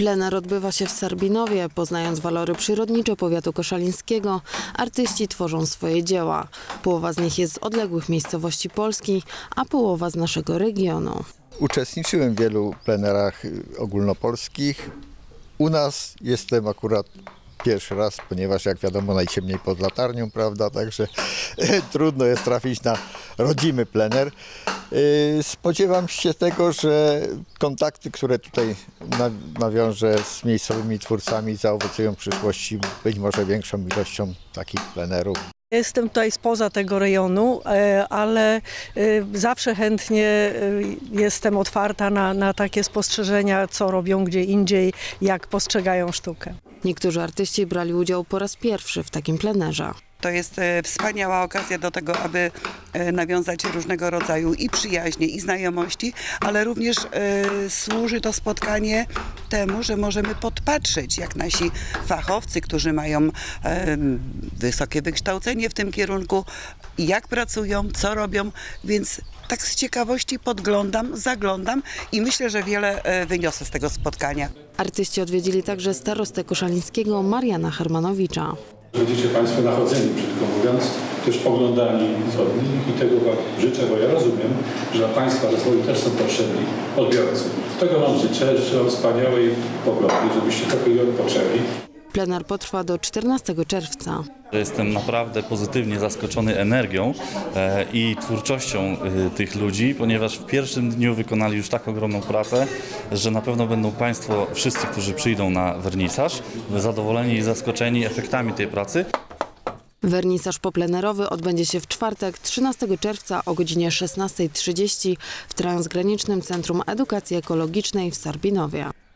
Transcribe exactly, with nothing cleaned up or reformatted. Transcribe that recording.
Plener odbywa się w Sarbinowie. Poznając walory przyrodnicze powiatu koszalińskiego, artyści tworzą swoje dzieła. Połowa z nich jest z odległych miejscowości Polski, a połowa z naszego regionu. Uczestniczyłem w wielu plenerach ogólnopolskich. U nas jestem akurat pierwszy raz, ponieważ jak wiadomo najciemniej pod latarnią, prawda, także trudno jest trafić na rodzimy plener. Spodziewam się tego, że kontakty, które tutaj nawiążę z miejscowymi twórcami, zaowocują w przyszłości być może większą ilością takich plenerów. Jestem tutaj spoza tego rejonu, ale zawsze chętnie jestem otwarta na, na takie spostrzeżenia, co robią gdzie indziej, jak postrzegają sztukę. Niektórzy artyści brali udział po raz pierwszy w takim plenerze. To jest wspaniała okazja do tego, aby nawiązać różnego rodzaju i przyjaźnie, i znajomości, ale również służy to spotkanie temu, że możemy podpatrzeć, jak nasi fachowcy, którzy mają wysokie wykształcenie w tym kierunku, jak pracują, co robią, więc tak z ciekawości podglądam, zaglądam i myślę, że wiele wyniosę z tego spotkania. Artyści odwiedzili także starostę koszalińskiego Mariana Hermanowicza. Będziecie Państwo nachodzeni, brzydko mówiąc, też oglądani i tego Wam życzę, bo ja rozumiem, że dla Państwa rozwoju też są potrzebni odbiorcy. Tego Wam życzę, życzę Wam wspaniałej pogody, żebyście trochę odpoczęli. Plener potrwa do czternastego czerwca. Jestem naprawdę pozytywnie zaskoczony energią e, i twórczością e, tych ludzi, ponieważ w pierwszym dniu wykonali już tak ogromną pracę, że na pewno będą Państwo, wszyscy, którzy przyjdą na wernisaż, zadowoleni i zaskoczeni efektami tej pracy. Wernisaż poplenerowy odbędzie się w czwartek, trzynastego czerwca o godzinie szesnastej trzydzieści w Transgranicznym Centrum Edukacji Ekologicznej w Sarbinowie.